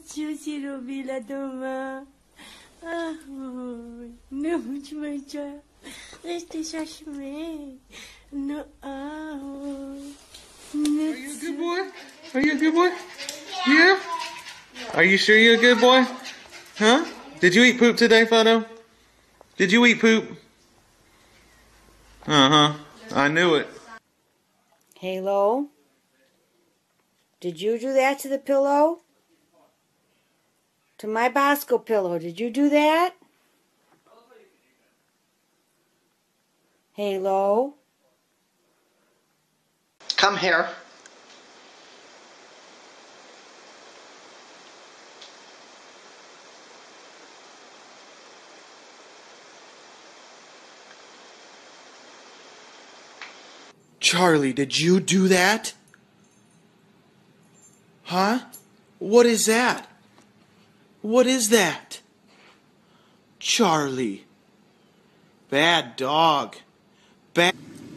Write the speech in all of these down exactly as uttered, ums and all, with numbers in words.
Yo si robi la doma. Ahoj, nuž Majča, ještě šašmi. No ahoj. Are you a good boy? Are you a good boy? Yeah? Are you sure you're a good boy? Huh? Did you eat poop today, Fido? Did you eat poop? Uh-huh. I knew it. Halo? Did you do that to the pillow? To my Bosco pillow, did you do that? Halo? Come here. Charlie, did you do that? Huh? What is that? What is that? Charlie. Bad dog. Bad.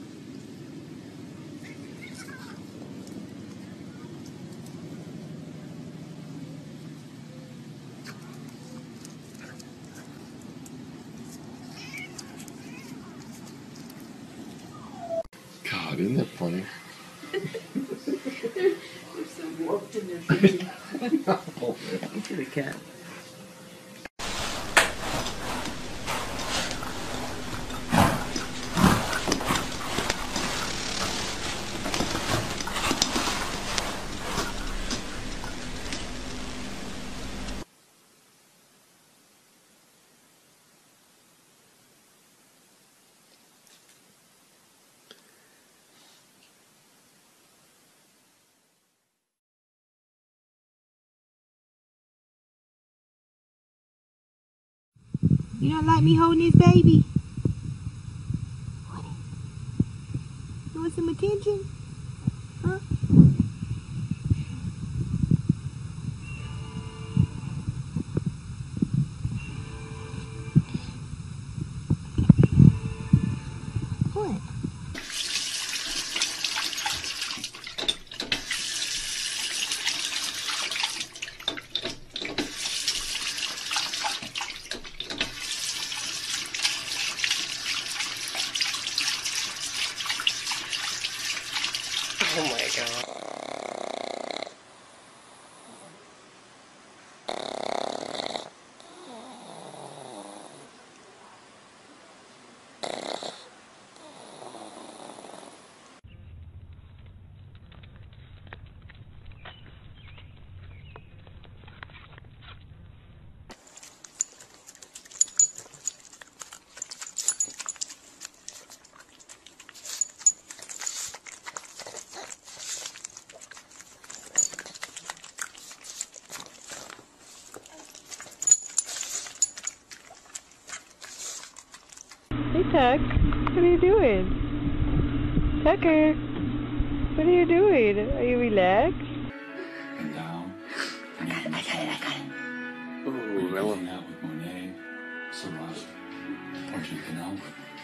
God, isn't that funny? They're so warped in their thinking. Look at the cat. You don't like me holding this baby? What? You want some attention? Huh? What? Oh my God. Hey Tuck, what are you doing? Tucker, what are you doing? Are you relaxed? And down. I got it, I got it, I got it. Ooh, that one. Out with Monet, Solange, Portrait Canal.